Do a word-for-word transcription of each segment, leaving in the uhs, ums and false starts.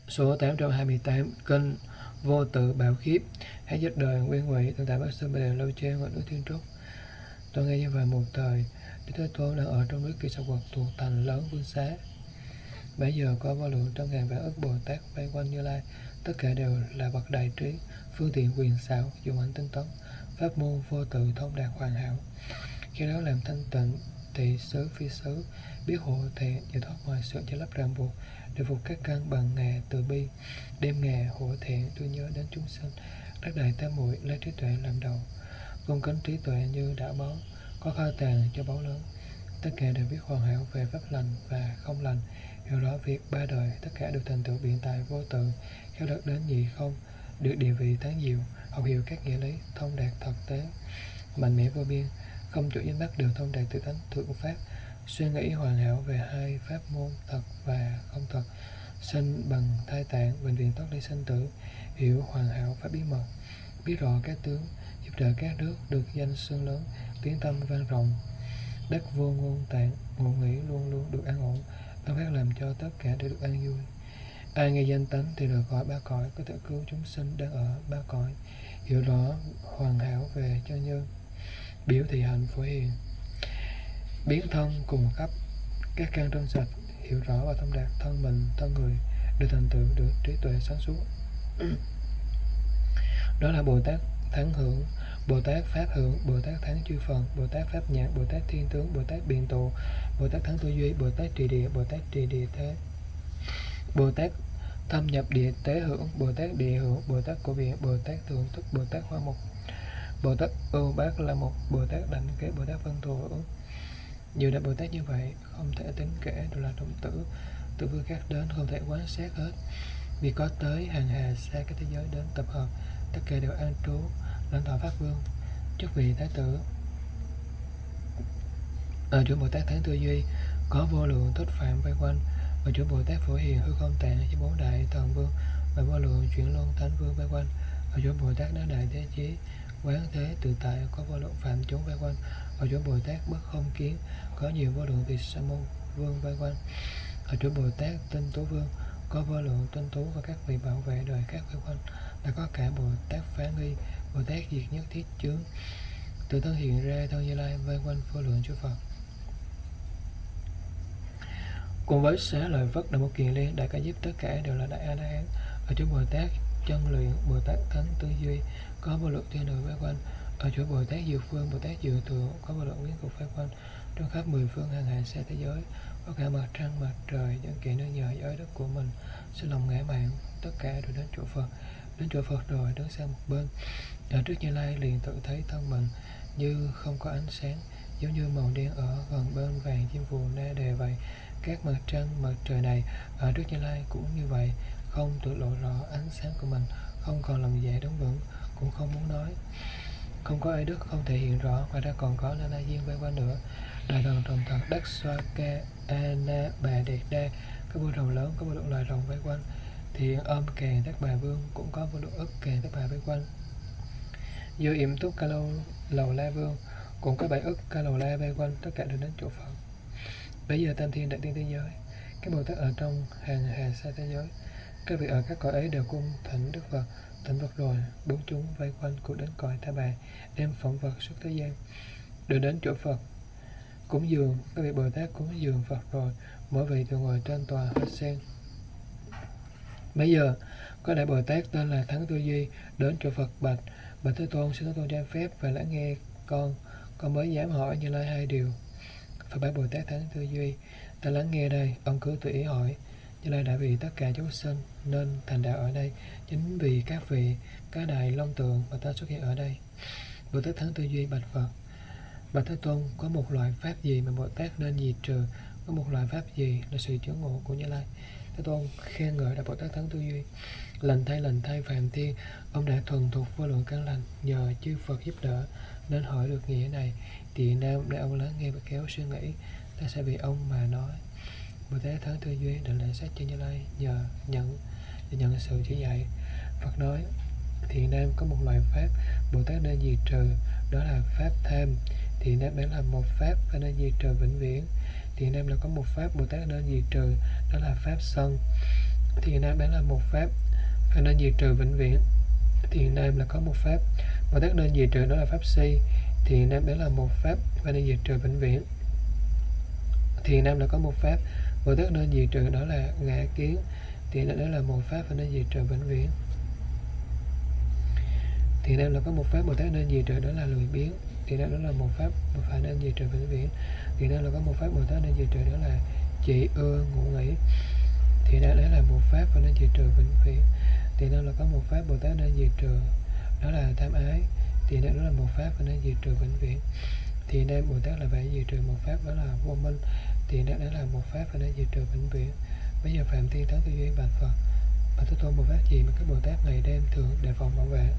Số tám trăm hai mươi tám. Kênh Vô Tự Bảo Khiếp. Hát dứt đời nguyên quỷ, tận tại Bắc Sơn Bồ Đề lâu trên ngọn núi Thiên Trúc. Tôi nghe như vậy một thời, Đức Thế Tôn đang ở trong nước Kỳ Sa Quật thuộc thành lớn Vương Xá. Bấy giờ có vô lượng trăm ngàn vạn ức Bồ Tát vây quanh Như Lai, tất cả đều là bậc đại trí, phương tiện quyền xảo, dùng hạnh tinh tấn, pháp môn vô tự thông đạt hoàn hảo. Khi đó làm thanh tịnh thị xứ phi xứ, biết hộ thẹn giải thoát ngoài sự cho lấp ràng buộc, để phục các căn bằng ngà từ bi, đêm ngà hộ thẹn đưa nhớ đến chúng sinh, đắc đại tam muội lấy trí tuệ làm đầu, cung kính trí tuệ như đã báu, có kho tàng cho báu lớn, tất cả đều biết hoàn hảo về pháp lành và không lành. Hiểu rõ việc ba đời tất cả đều thành tựu biện tài vô tự, khéo đạt đến nhị không, được địa vị tán diệu, học hiểu các nghĩa lý, thông đạt thật tế, mạnh mẽ vô biên, không chủ danh bắt đều thông đạt tự tánh thượng pháp, suy nghĩ hoàn hảo về hai pháp môn thật và không thật, sinh bằng thai tạng, bệnh viện thoát ly sinh tử, hiểu hoàn hảo pháp bí mật, biết rõ các tướng, giúp đỡ các nước được danh xưng lớn, tiếng tâm vang rộng, đất vô ngôn tạng, ngụ nghĩ luôn luôn được an ổn, ban phát làm cho tất cả đều được an vui. Ai nghe danh tánh thì được khỏi ba cõi, có thể cứu chúng sinh đang ở ba cõi, hiểu rõ hoàn hảo về chân nhân, biểu thị hạnh phổ hiền, biến thân cùng khắp các căn trong sạch, hiểu rõ và thông đạt thân mình thân người, được thành tựu được trí tuệ sáng suốt. Đó là Bồ Tát Thắng Hưởng, Bồ Tát Pháp Hưởng, Bồ Tát Thắng Chư Phần, Bồ Tát Pháp Nhãn, Bồ Tát Thiên Tướng, Bồ Tát Biện Tụ, Bồ Tát Thắng Tư Duy, Bồ Tát Trì Địa, Bồ Tát Trì Địa Thế, Bồ Tát Thâm Nhập Địa Tế Hưởng, Bồ Tát Địa Hưởng, Bồ Tát Cổ Biện, Bồ Tát Thượng Thức, Bồ Tát Hoa Mục, Bồ Tát Ưu Bát La Mục, Bồ Tát Đảnh Kế, Bồ Tát Vân Thù Hưởng. Nhiều đại Bồ Tát như vậy không thể tính kể, đều là đồng tử, từ phương khác đến, không thể quán xét hết, vì có tới hàng hà xa cái thế giới đến tập hợp, tất cả đều an trú lãnh thọ pháp vương, chức vị thái tử. Ở chỗ Bồ Tát Thắng Tư Duy có vô lượng thích phạm vây quanh, ở chỗ Bồ Tát Phổ Hiền hư không tạng với bốn đại thần vương và vô lượng chuyển luân thánh vương vây quanh, ở chỗ Bồ Tát Đắc Đại Thế Chí quán thế tự tại có vô lượng phạm chúng vây quanh, ở chỗ Bồ Tát Bất Không Kiến có nhiều vô lượng tỳ sa môn vương vây quanh, ở chỗ Bồ Tát Tinh Tú Vương có vô lượng tinh tú và các vị bảo vệ đời khác vây quanh, đã có cả Bồ Tát Phá Nghi, Bồ Tát Diệt Nhất Thiết Chướng tự thân hiện ra thân Như Lai vây quanh vô lượng chư Phật. Cùng với xá lợi Phất Đại Một Kiền Liên, đại ca diếp tất cả đều là đại A La Hán. Ở chỗ Bồ Tát Chân Luyện, Bồ Tát Thắng Tư Duy có vô lượng thiên nữ vây quanh, ở chỗ Bồ Tát Dược Phương, Bồ Tát Dược Thượng có vô lượng quyến thuộc vây quanh, trong khắp mười phương hàng hải xa thế giới có cả mặt trăng mặt trời, những kẻ nương nhờ giới đất của mình sinh lòng ngã mạn, tất cả đều đến chỗ Phật. Đến chỗ Phật rồi đứng sang một bên, ở trước Như Lai liền tự thấy thân mình như không có ánh sáng, giống như màu đen ở gần bên vàng chim phù na đề vậy. Các mặt trăng mặt trời này ở trước Như Lai cũng như vậy, không tự lộ rõ ánh sáng của mình, không còn lòng dạ đứng vững, cũng không muốn nói, không có ai đức không thể hiện rõ. Ngoài ra còn có La La Diên vây quanh nữa, đại thần rồng thật Đắc Xoa Ca A Na Bà Đẹp Đa, có vô rồng lớn, có vô lượng loài rồng vây quanh. Thiện Âm Càng Tác Bà Vương cũng có vô lượng ức Càng Tác Bà vây quanh. Dư Yểm Túc Ca Lâu Lầu La Vương cũng có bảy ức Ca Lầu La vây quanh, tất cả đều đến chỗ Phật. Bây giờ tam thiên đại tiên thế giới, các Bồ Tát ở trong hàng hà xa thế giới, các vị ở các cõi ấy đều cung thỉnh Đức Phật. Thỉnh Phật rồi, bốn chúng vây quanh cũng đến cõi Ta Bà, đem phẩm vật xuất thế gian, đưa đến chỗ Phật cúng dường. Các vị Bồ Tát cúng dường Phật rồi, mỗi vị đều ngồi trên tòa hoa sen. Bây giờ có đại Bồ Tát tên là Thắng Tư Duy đến chỗ Phật bạch: Bạch Thế Tôn, xin Thế Tôn cho phép và lắng nghe con, con mới dám hỏi Như Lai hai điều. Phật bảo Bồ Tát Thắng Tư Duy: Ta lắng nghe đây, ông cứ tùy ý hỏi. Như Lai đã vì tất cả chúng sinh nên thành đạo ở đây, chính vì các vị cá đại long tượng mà ta xuất hiện ở đây. Bồ Tát Thắng Tư Duy bạch Phật: Bạch Thế Tôn, có một loại pháp gì mà Bồ Tát nên diệt trừ? Có một loại pháp gì là sự chứng ngộ của Như Lai? Thế Tôn khen ngợi đại Bồ Tát Thắng Tư Duy: Lành thay lành thay phàm thiên, ông đã thuần thục vô lượng căn lành, nhờ chư Phật giúp đỡ nên hỏi được nghĩa này. Tỳ nam để ông lắng nghe và kéo suy nghĩ, ta sẽ vì ông mà nói. Bồ Tát Thắng Tư Duy định lễ sát cho Như Lai nhờ nhận nhận sự chỉ dạy. Phật nói: Thiện nam, có một loại pháp Bồ Tát nên diệt trừ, đó là pháp tham. Thiện nam đã là một pháp và nên diệt trừ vĩnh viễn. Thiện nam là có một pháp Bồ Tát nên diệt trừ, đó là pháp sân. Thiện nam đã là một pháp và nên diệt trừ vĩnh viễn. Thiện nam là có một pháp, Bồ Tát nên diệt trừ đó là pháp si. Thiện nam đã là một pháp và nên diệt trừ vĩnh viễn. Thiện nam là có một pháp, Bồ Tát nên diệt trừ đó là ngã kiến. Thiện nam đã là một pháp và nên diệt trừ vĩnh viễn. Thiện nam là có một pháp, Bồ Tát nên diệt trừ đó là lười biếng. Thiện nam đó là một pháp mà phải nên diệt trừ vĩnh viễn. Thiện nam là có một pháp, Bồ Tát nên diệt trừ đó là chỉ ưa ngủ nghỉ. Thiện nam đó là một pháp và nên diệt trừ vĩnh viễn. Thiện nam là có một pháp, Bồ Tát nên diệt trừ đó là tham ái. Thiện nam đó là một pháp và nên diệt trừ vĩnh viễn. Thiện nam Bồ Tát là phải diệt trừ một pháp đó là vô minh. Thiện nam đó là một pháp và nên diệt trừ vĩnh viễn. Bây giờ Phạm Thiên Tấn Tư Duy bạch Phật: Bạch Thế Tôn, một pháp gì mà các Bồ Tát ngày đêm thường đề phòng bảo vệ?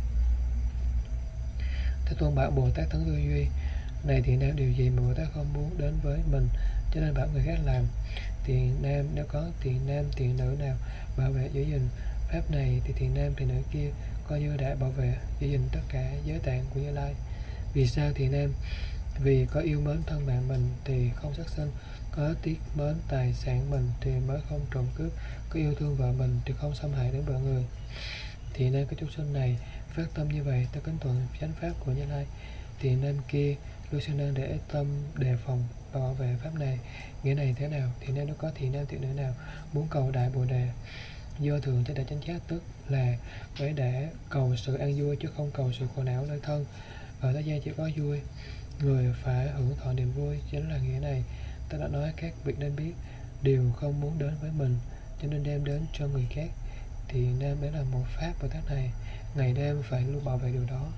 Thế Tôn bảo Bồ Tát Tấn Tư Duy: này thiện nam, điều gì mà Bồ Tát không muốn đến với mình cho nên bảo người khác làm? Thiện nam, nếu có thiện nam thiện nữ nào bảo vệ giữ gìn pháp này thì thiện nam thiện nữ kia coi như đã bảo vệ giữ gìn tất cả giới tạng của Như Lai. Vì sao thiện nam? Vì có yêu mến thân bạn mình thì không sát sinh, có tiếc mến tài sản mình thì mới không trộm cướp, có yêu thương vợ mình thì không xâm hại đến vợ người. Thiện nam các chúng sinh này phát tâm như vậy, ta kính thuận chánh pháp của Như Lai. Thiện nam kia lưu sinh năng để tâm đề phòng và bảo vệ pháp này. Nghĩa này thế nào? Thiện nam nếu có thiện nam thiện nữ nào muốn cầu đại bồ đề do thường cho đại chánh giác, tức là phải để cầu sự an vui chứ không cầu sự khổ não nơi thân. Ở thế gian chỉ có vui, người phải hưởng thọ niềm vui, chính là nghĩa này. Ta đã nói các việc nên biết đều không muốn đến với mình cho nên đem đến cho người khác. Thì nam đấy là một pháp Bồ Tát này ngày đêm phải luôn bảo vệ điều đó.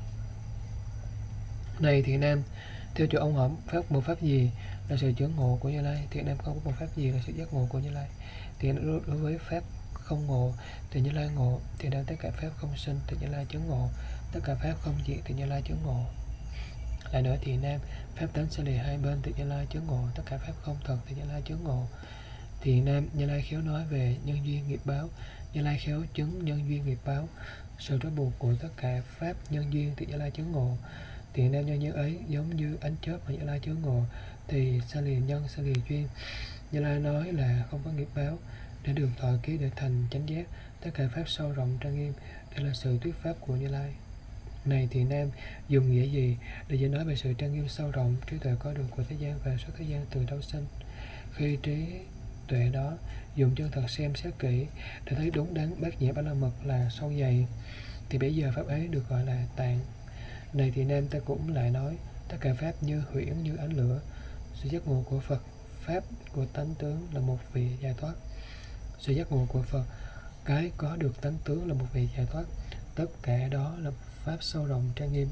Này thiện nam, theo chỗ ông hỏi pháp một pháp gì là sự chứng ngộ của Như Lai? Thiện nam không có một pháp gì là sự giác ngộ của Như Lai. Thiện nam đối với pháp không ngộ thì Như Lai ngộ. Thiện nam tất cả pháp không sinh thì Như Lai chứng ngộ. Tất cả pháp không diệt thì Như Lai chứng ngộ. Lại nữa thiện nam, pháp tánh sẽ lìa hai bên thì Như Lai chứng ngộ. Tất cả pháp không thật thì Như Lai chứng ngộ. Thiện nam, Như Lai khéo nói về nhân duyên nghiệp báo. Như Lai khéo chứng nhân duyên nghiệp báo. Sự trói buộc của tất cả pháp nhân duyên thì Như Lai chứng ngộ. Thiện nam nhân như ấy giống như ánh chớp mà Như Lai chứng ngộ thì xa lìa nhân, xa lìa duyên. Như Lai nói là không có nghiệp báo để được thọ ký để thành chánh giác. Tất cả pháp sâu rộng trang nghiêm đây là sự thuyết pháp của Như Lai. Này thiện nam, dùng nghĩa gì để giải nói về sự trang nghiêm sâu rộng trí tuệ có được của thế gian và xuất thế gian từ đâu sinh? Khi trí tuệ đó dùng chân thật xem xét kỹ để thấy đúng đắn bát nhã ba la mật là sâu dày thì bây giờ pháp ấy được gọi là tạng. Này thì nam, ta cũng lại nói tất cả pháp như huyễn như ánh lửa. Sự giác ngộ của Phật, pháp của tánh tướng là một vị giải thoát. Sự giác ngộ của Phật, cái có được tánh tướng là một vị giải thoát. Tất cả đó là pháp sâu rộng trang nghiêm.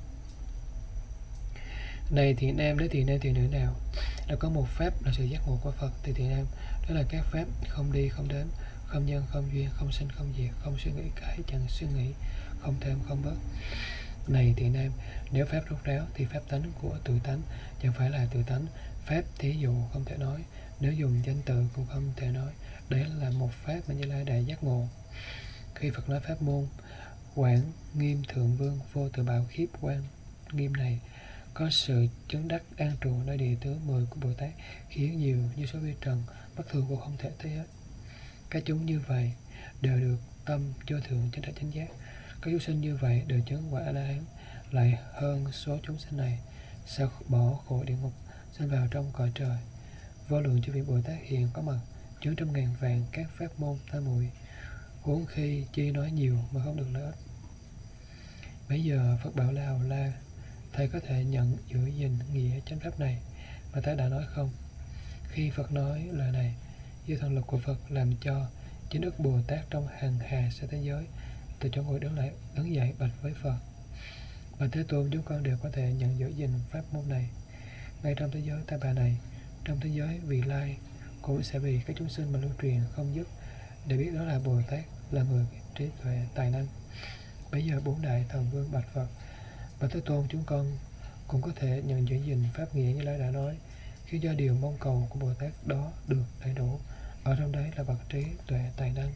Này thiện nam, nếu thiện nam thiện nữ nào là có một pháp là sự giác ngộ của Phật thì thiện nam đó là các pháp không đi không đến, không nhân không duyên, không sinh không diệt, không suy nghĩ cái chẳng suy nghĩ, không thêm không bớt. Này thiện nam, nếu pháp rốt ráo thì pháp tánh của tự tánh chẳng phải là tự tánh. Pháp thí dụ không thể nói, nếu dùng danh từ cũng không thể nói. Đấy là một pháp mà Như Lai đại giác ngộ. Khi Phật nói pháp môn Quảng Nghiêm Thượng Vương Vô Tự Bảo Khiếp Quan Nghiêm này có sự chứng đắc an trụ nơi địa tướng mười của Bồ Tát, khiến nhiều như số vi trần bất thường cũng không thể thấy hết. Các chúng như vậy đều được tâm vô thượng chánh đại chánh giác. Các chúng sinh như vậy đều chứng quả A-la-hán, lại hơn số chúng sinh này sao bỏ khổ địa ngục, sinh vào trong cõi trời. Vô lượng chư vị Bồ Tát hiện có mặt, chứng trăm ngàn vạn các pháp môn tam muội, huống khi chi nói nhiều mà không được lợi ích. Bây giờ Phật bảo Lào La, thầy có thể nhận giữ gìn nghĩa chánh pháp này mà ta đã nói không? Khi Phật nói lời này, do thần lực của Phật làm cho chính ức Bồ Tát trong hàng hà sa thế giới từ chỗ ngồi đứng lại đứng dậy bạch với Phật: Bạch Thế Tôn, chúng con đều có thể nhận giữ gìn pháp môn này. Ngay trong thế giới ta bà này, trong thế giới vị lai cũng sẽ vì các chúng sinh mà lưu truyền không dứt, để biết đó là Bồ Tát, là người trí tuệ tài năng. Bây giờ bốn đại thần vương bạch Phật: Bạch Thế Tôn, chúng con cũng có thể nhận giữ gìn pháp nghĩa Như Lai đã nói, khi do điều mong cầu của Bồ Tát đó được đầy đủ, ở trong đấy là bậc trí tuệ tài năng.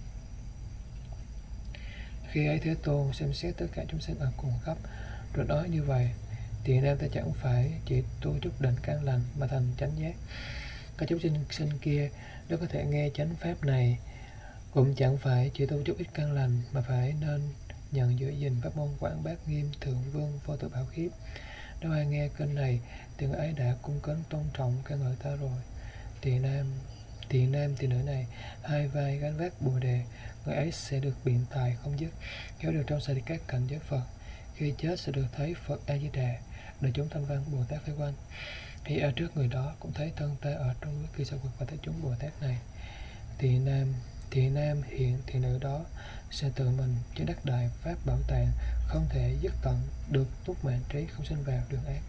Khi ấy Thế Tôn xem xét tất cả chúng sinh ở cùng khắp, rồi nói như vậy: Thiện nam, ta chẳng phải chỉ tu chút định căn lành mà thành chánh giác. Các chúng sinh sinh kia nếu có thể nghe chánh pháp này Cũng chẳng phải chỉ tu chút ít căn lành, mà phải nên nhận giữ gìn pháp môn quảng bác nghiêm thượng vương vô tự bảo khiếp. Nếu ai nghe kênh này thì người ấy đã cung kính tôn trọng ca ngợi ta rồi. Tỳ nam tỳ nam tỳ nữ này hai vai gánh vác bồ đề, người ấy sẽ được biện tài không dứt, kéo được trong sạch các cảnh giới Phật. Khi chết sẽ được thấy Phật A Di Đà, đời chúng thanh văn Bồ Tát vây quanh. Khi ở trước người đó cũng thấy thân ta ở trong núi Kỳ Sa Quật và thấy chúng Bồ Tát này. Tỳ nam Tỳ nam hiện tỳ nữ đó sẽ tự mình trên đất đài pháp bảo tàng, không thể dứt tận được túc mạng trí, không sinh vào đường ác.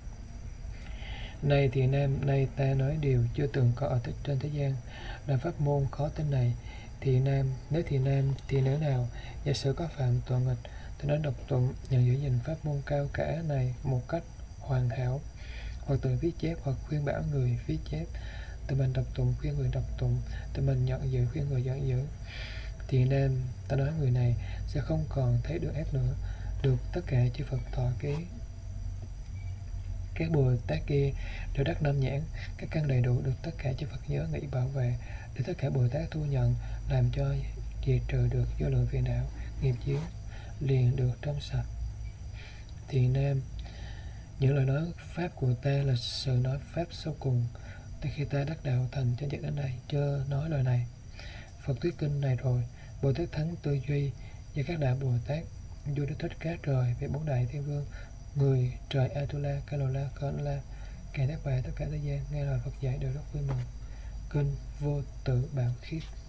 Này tỳ nam, nay ta nói điều chưa từng có ở trên thế gian, là pháp môn khó tin này. Tỳ nam, nếu tỳ nam tỳ nữ nào giả sử có phạm tội nghịch, thì nói độc tụng nhận giữ gìn pháp môn cao cả này một cách hoàn hảo, hoặc tự viết chép, hoặc khuyên bảo người viết chép, tự mình đọc tụng khuyên người đọc tụng, tự mình nhận giữ khuyên người nhận giữ, thì nam ta nói người này sẽ không còn thấy được ác nữa, được tất cả chư Phật thọ ký. Các Bồ Tát kia đều đắc năm nhãn, các căn đầy đủ, được tất cả chư Phật nhớ nghĩ bảo vệ, để tất cả Bồ Tát thu nhận, làm cho diệt trừ được vô lượng phiền não, nghiệp chướng liền được trong sạch. Thì nam, những lời nói pháp của ta là sự nói pháp sau cùng, tới khi ta đắc đạo thành chân giác đến đây, chớ nói lời này. Phật thuyết kinh này rồi, Bồ Tát thắng tư duy và các đại Bồ Tát vua Đức Thích Cá Trời về bốn đại thiên vương, người trời Atula, Kalola, Konla, Kẻ Thác Bà, tất cả thế gian nghe lời Phật dạy đều rất vui mừng. Kinh Vô Tự Bảo Khiết.